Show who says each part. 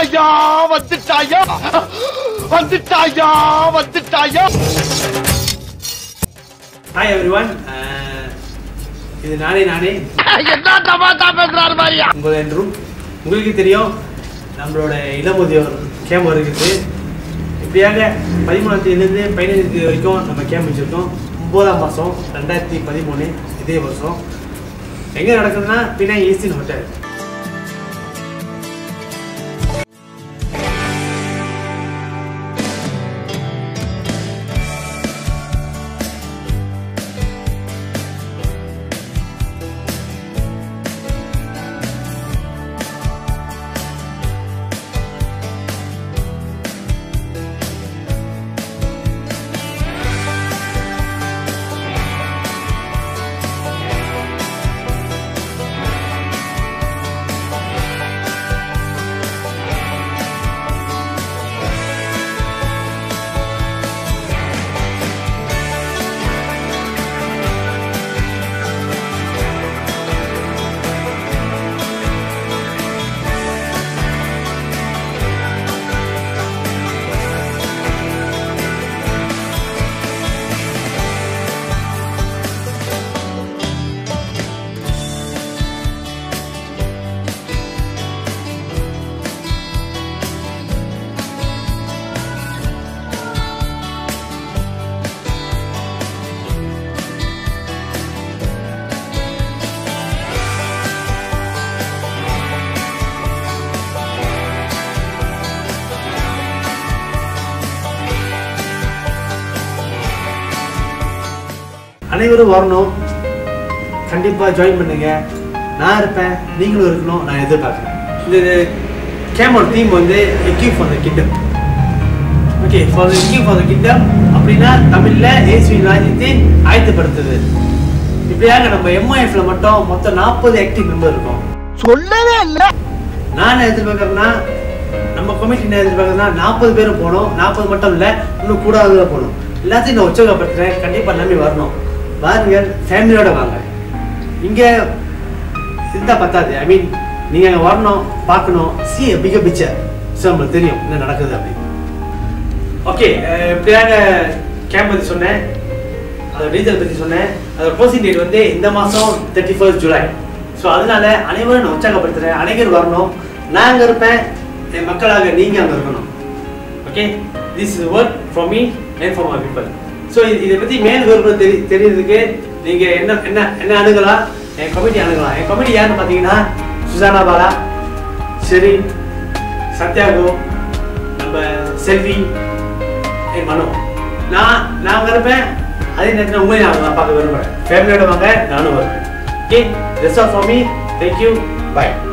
Speaker 1: வந்துட்டாயா வந்துட்டாயா வந்துட்டாயா வந்துட்டாயா.
Speaker 2: Hi everyone, இது நானே
Speaker 1: என்ன தமாஷா பேசுறாரு மாதிரியா.
Speaker 2: உங்கள் என்றும் உங்களுக்கு தெரியும் நம்மளோட இளமுதியோர் கேம்ப் இருக்குது. இப்படியாக 13ஆம் தேதியிலேருந்து 15 தேதி வரைக்கும் நம்ம கேம்ப் வச்சுருக்கோம். 9ஆம் மாதம் 2013 இதே வருஷம். எங்கே நடக்குதுன்னா பின்னாடி ஈஸ்டின் ஹோட்டல். அனைவரும் வரணும், கண்டிப்பாக ஜாயின் பண்ணுங்க. நான் இருப்பேன், நீங்களும் இருக்கணும், நான் எதிர்பார்க்குறேன். இந்த கேமோட தீம் வந்து equip for the kingdom. Okay, for equip for the kingdom அப்படின்னா தமிழில் இயேசுவின் ராஜ்யத்தின் ஆயத்தப்படுத்துது. இப்படியாக நம்ம MYAFல மட்டும் மொத்தம் 40 ஆக்டிவ் மெம்பர் இருக்கோம்.
Speaker 1: சொல்லவே இல்லை.
Speaker 2: நான் எதிர்பார்க்குறேன்னா நம்ம கமிட்டி என்ன எதிர்பார்க்குறேன்னா 40 பேரும் போகணும். 40 மட்டும் இல்லை, இன்னும் கூடாதுல போகணும். எல்லாத்தையும் நான் உற்சாகப்படுத்துகிறேன். கண்டிப்பாக எல்லாமே வரணும். வாருங்கள், ஃபேமிலியோட வாங்க. இங்கே இருந்தால் பத்தாது. ஐ மீன் நீங்கள் அங்கே வரணும், பார்க்கணும், சி பிக பிக்சர். ஸோ நம்மளுக்கு தெரியும் என்ன நடக்குது அப்படின்னு. ஓகே, இப்படியாக கேம்ப் பற்றி சொன்னேன், அதோட டீட்டெயில் பற்றி சொன்னேன். அதோட க்ளோசிங் டேட் வந்து இந்த மாதம் 31 ஜூலை. ஸோ அதனால அனைவரும் நான் உற்சாகப்படுத்துகிறேன். அனைவரும் வரணும். நான் அங்கே இருப்பேன், என் மக்களாக நீங்கள் அங்கே இருக்கணும். Okay, this is work from me and from my people. So இதை பற்றி மேல் விவரம் தெரியறதுக்கு நீங்கள் என்ன அணுகலாம், என் கமிட்டி அணுகலாம். என் கமிட்டி யாருன்னு பார்த்தீங்கன்னா சுசானா பாலா, ஷெரின், சத்யாகோ, நம்ம செல்வி, என் மனோ. நான் இருப்பேன். அதே நேரத்தில் உண்மையை நான் பார்க்க விரும்புகிறேன். ஃபேமிலியோட வாங்க, நானும் வருவேன். Okay, that's all for me. Thank you, by.